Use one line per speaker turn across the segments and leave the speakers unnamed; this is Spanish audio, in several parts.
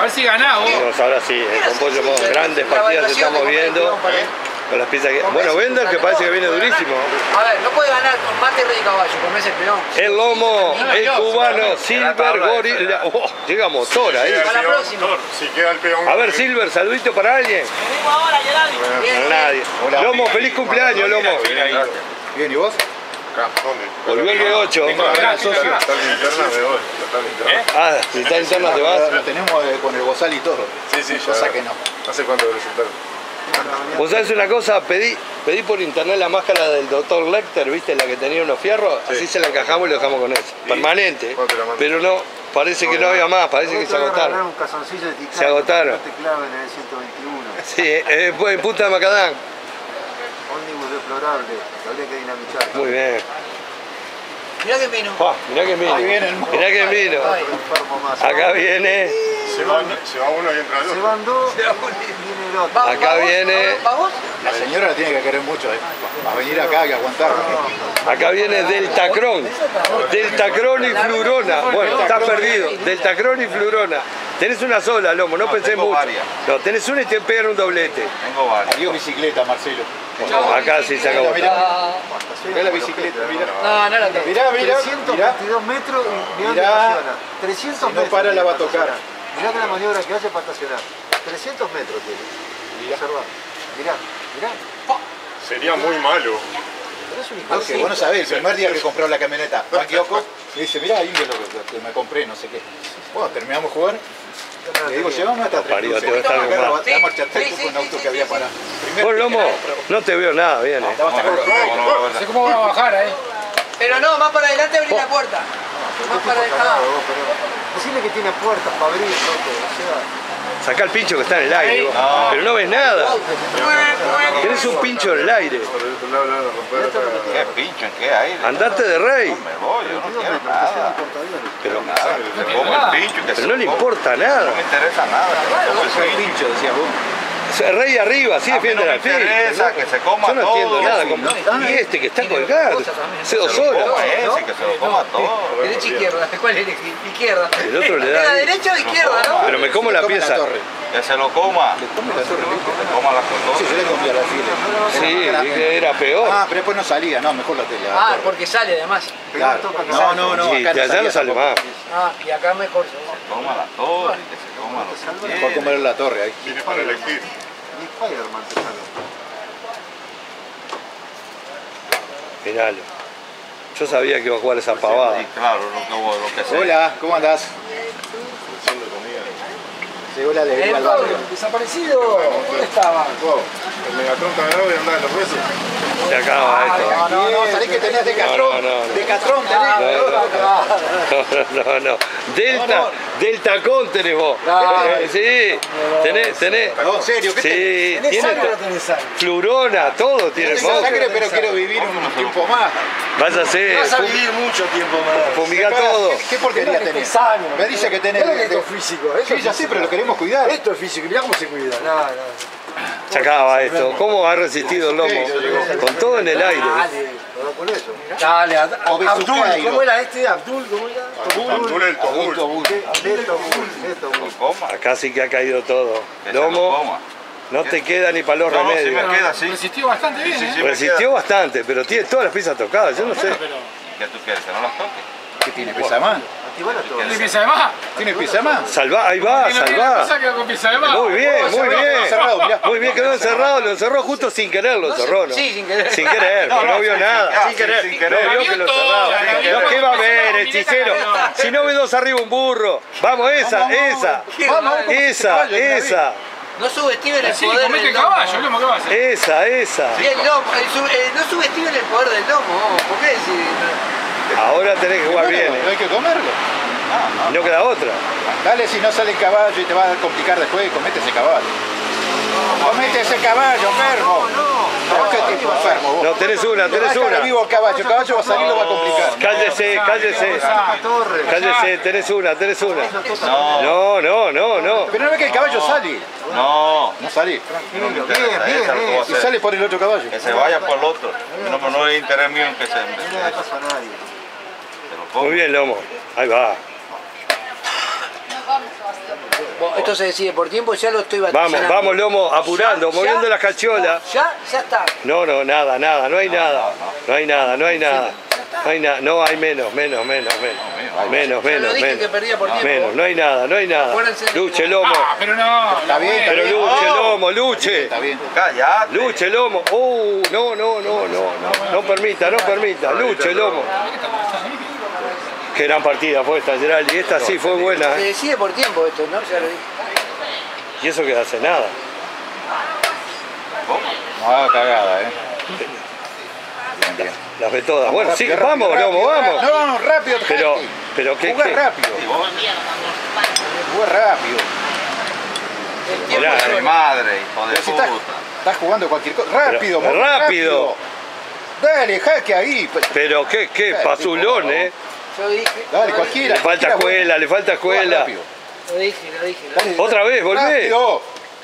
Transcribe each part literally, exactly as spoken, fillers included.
ver si ganás vos.
Vamos, ahora sí, eh, con Pollo Mo, grandes partidas estamos viendo. Con las piezas que... Bueno, Bender que parece que viene durísimo.
A ver, no puede ganar con mate rey y caballo, como es el peón.
El lomo, el cubano, Silver Gorilla. Oh, llega motor ahí.
A la próxima.
Si queda el peón.
A ver, Silver, saludito para alguien.
Venimos ahora, Gerardi.
Para nadie. Lomo, feliz cumpleaños, Lomo.
Bien, ¿y vos?
Volvió el B ocho.
Está linterna de hoy.
Ah, si está interna te vas.
Lo tenemos eh, con el bozal y todo.
Sí, sí, ya.
Cosa que no.
¿Hace cuánto que resultaron?
Vos sabés una cosa, pedí, pedí por internet la máscara del doctor Lecter, ¿viste? La que tenía unos fierros,
Sí.
así se la encajamos y lo dejamos con eso. Permanente.
¿Cuánto te la mandé?
Pero no, parece que no había más, parece que se agotaron.
Un cazoncillo de titanio,
Se agotaron.
no te claven en el ciento veintiuno.
Sí, eh, fue en Punta de Macadán.
Ómnibus deplorable, lo habría que dinamitar.
Muy bien.
Mirá que vino.
Ah, mirá que vino.
Ahí viene el
Mirá que vino.
Otro enfermo más.
Acá viene.
Se va, se va uno y entra
Se
dos.
van dos y viene el otro.
¿Va-
Acá
va vos?
viene-
¿Va vos?
La señora la tiene que querer mucho, ¿eh? Va a venir acá y aguantar.
Acá viene Deltacron. Deltacron y Flurona. Bueno, está perdido. Deltacron y Flurona. Tenés una sola, Lomo, no pensé
tengo
mucho.
varias.
No, tenés una y te pegan un doblete.
Tengo varios.
Adiós bicicleta, Marcelo.
Acá sí se acabó.
Mirá, mirá la bicicleta, mirá.
No, no la tengo.
Mirá, mirá,
trescientos
mirá.
veintidós metros y mirá dónde
Mirá.
estaciona. trescientos
Si no
metros.
para, la va a tocar.
Mirá que la maniobra que hace para estacionar. trescientos metros tiene. Observá. Mirá, mirá.
Sería muy malo.
Pero es un hijo
No,
de
que
puta.
vos no sabés, el primer día que compró la camioneta, Bakioco, me dice, mirá, ahí lo que que me compré, no sé qué. Bueno, terminamos de jugar. Le digo, llevamos hasta tres
Parió,
cruces.
te va a estar
Acá
con
la-
más.
la marcha
Sí,
tres
sí,
fue un
sí,
auto
sí,
que había
sí,
parado.
Vos, Lomo, no te veo nada bien, eh.
Estaba hasta acá.
No sé cómo va a bajar ahí.
Pero no, más para adelante abrí la puerta. Más para adelante. Ah.
Decirle que tiene puertas para abrir, loco. O sea,
Sacá el pincho que está en el aire, vos. Pero no ves nada. Tenés un pincho en el aire.
Por el otro lado le van a romper la-
¿Qué pincho? ¿En qué aire?
Andate de rey.
Me voy, yo no quiero nada.
Pero,
Nada, me como el pincho. Que
pero
se
no le
coma.
importa
No
nada.
me interesa nada. Que me coma el pincho.
Pincho, decías vos.
Rey arriba, así
A mí
defiende
no
la
me interesa que se coma
Yo no entiendo
todo.
nada. como- Y este que está colgado. Hace dos
Se lo
horas.
coma ese, que se lo coma todo.
Derecha izquierda. ¿Cuál es? Izquierda.
El otro le da
¿Era
ahí.
derecha o izquierda, no?
Pero me como la
Come
pieza.
torre.
Que se lo coma.
Come la torre, ¿viste?
Que se coma la
Sí, yo le comí a la fila.
Sí, que era peor.
Ah, pero después no salía, no, mejor la tele.
Ah, porque sale además.
Claro. No, no, no,
Sí,
acá
de allá no
salía
sale
tampoco.
más.
Ah, y acá mejor.
Toma la torre, que se coma lo que
Mejor
quiere.
comer la torre ahí.
Tiene para elegir.
ni Spider-Man te sale.
Miralo. Yo sabía que iba a jugar esa pavada.
Sí, claro, lo que, lo que sea.
Hola, ¿cómo andás?
Haciendo comida.
Llegó la alegría al barrio.
Desaparecido. ¿Dónde estaba?
Wow, el Megatron está grave y anda de los huesos.
Se acaba esto.
No, no, no, salí que tenés Decatrón.
No, no, no.
Decatrón tenés.
No, no, no. Delta, Deltacón tenés vos. Eh, Sí, tenés, tenés.
No, en serio, ¿qué
Sí,
¿Tenés
tiene
sangre o no
to-
tenés sangre?
Flurona, todo tiene
tengo
vos.
sangre, pero quiero vivir un tiempo más.
Vas a hacer
Vas a
fum-
vivir mucho tiempo más.
fumigar
Espera,
todo.
¿Qué, qué porquería tenés?
Sangre.
Me dice que tenés...
Mirá que
de-
esto es físico. Esto
Sí,
es
ya sé,
físico.
pero lo queremos cuidar.
Esto es físico, mirá cómo se cuida. No, no.
Se acaba esto. ¿Cómo ha resistido el lomo? Con todo en el aire.
Dale, todo con eso. Dale, Ad-
Abdul,
Abdul, ¿cómo era este? Abdul, ¿cómo era?
Abdul el Tobul.
Neto Bull, Neto
Lo
Bull.
coma.
Acá sí que ha caído todo.
Que se lo
Lomo,
coma.
no te queda ni para los
No, sí
remedios.
me queda así.
Resistió bastante bien,
Sí,
¿eh?
sí, me
Resistió
queda.
bastante, pero tiene todas las piezas tocadas. Yo no sé.
Pero,
¿Qué tú quieres? Que no las toque.
¿Qué tiene? ¿Pesa más?
Activalo todo.
¿tiene pieza de más?
¿Tiene pesa más?
Salva, ahí va,
Y no tiene la
salva.
cosa que con pieza de más.
Muy bien, muy bien.
Encerrado, mirá.
Muy bien, quedó encerrado, lo encerró justo sin querer, lo encerró, ¿no?
Sí, sin querer.
Sin querer,
No,
pero no
no,
vio
sí,
nada.
sí,
Sin
sí,
querer,
sin
no
querer.
vio
La
que lo
vio
cerraba.
toda, la vio
No, ¿qué va a
toda.
ver,
Esa
hechicero?
combineta
Si no ve dos arriba un burro. Vamos, esa, esa. Esa, esa.
No subestimen el
Sí,
poder
comete
del
el
lomo.
caballo, ¿cómo que va a hacer?
Esa, esa.
Y el lomo, el su- eh, no subestimen el poder del lomo. ¿Por qué decir?
Ahora tenés que jugar bien,
Bueno,
¿eh?
hay que comerlo.
No queda otra.
Dale, si no sale el caballo y te va a complicar después, comete ese caballo. Comete ese caballo, enfermo. ¿Vos qué tipo enfermo vos?
No, tenés una, tenés
Déjale
una.
vivo el caballo, el caballo va a salir y lo va a complicar.
Cállese, cállese.
Torre.
Cállese, tenés una, tenés una.
No,
No, no, no, no.
Pero no ve que el caballo sale.
no.
No sale.
No me
Bien,
interesa.
bien,
Esa lo
bien.
voy a
Y
hacer.
sale por el otro caballo.
Que se vaya por el otro. No, pero no es interés mío en que se,
No le da caso a nadie.
se lo coma.
Muy bien, Lomo. Ahí va.
Esto se decide por tiempo, ya lo estoy
Vamos,
vaticinando.
vamos, Lomo, apurando,
Ya,
moviendo
ya,
las cacholas.
Ya, ya está.
No, no, nada, nada, no hay nada. No hay nada, no hay nada. No hay nada, no hay menos, menos, menos, menos. Menos,
Ya lo
menos,
dije que
menos.
perdía por tiempo.
Menos, no hay nada, no hay nada.
Acuérdense de-
Luche, Lomo.
Ah, pero no.
Está bien, está
Pero
bien.
luche,
No.
Lomo, luche.
Está bien.
Cállate.
Luche, Lomo. Uh, no, no, no, no, no. No permita, no permita. Luche, Lomo. Qué gran partida fue esta, Geraldi. Esta sí fue buena,
Se
¿eh?
decide por tiempo esto, ¿no? Ya lo dije.
Y eso que hace nada.
No, cagada, eh. Bien, bien.
Las ve todas. Bueno, sí,
Rápido,
vamos,
rápido,
Lomo,
rápido.
vamos.
No, no, rápido,
Pero,
Jackie.
pero qué,
Jugá
qué.
rápido. Jugá rápido.
El tiempo
Mirá,
se
Mi
va.
madre, hijo de
Pero si estás,
puta.
estás jugando cualquier cosa. Rápido,
Pero,
moví
rápido.
Dale, jaque ahí.
Pero qué, qué pasulón, ¿eh?
Yo dije.
Dale,
yo
cualquiera.
Le falta
cualquiera,
escuela,
bueno.
le falta
Jugá
escuela.
rápido.
Lo dije, lo dije. Lo dije.
Dale,
Otra vez, volvé.
Rápido.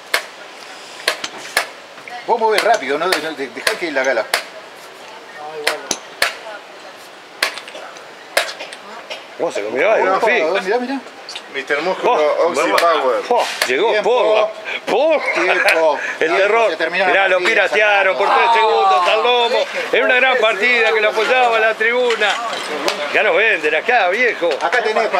Vos movés rápido, no dejá de, de que la gala.
No, igual no.
¿Cómo se comió algo? En fin.
Mirá, mirá.
mister Músculo
Oh,
Oxy
vamos.
Power.
Oh, llegó
Tiempo.
por la. Por
Tiempo.
el
Tiempo,
terror.
se terminó la
Mirá, lo
partida,
piratearon por tres
Fernando.
segundos al Lomo. Era una gran partida que lo apoyaba la tribuna. Ya nos venden acá, viejo.
Acá tenés.